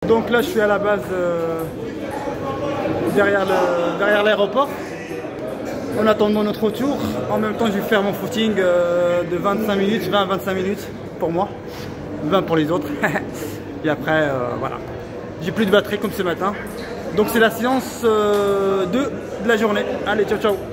Donc là je suis à la base derrière l'aéroport en attendant notre retour. En même temps je vais faire mon footing de 25 minutes, 20 à 25 minutes pour moi, 20 pour les autres. Et après voilà, j'ai plus de batterie comme ce matin. Donc c'est la séance 2 de la journée. Allez, ciao ciao.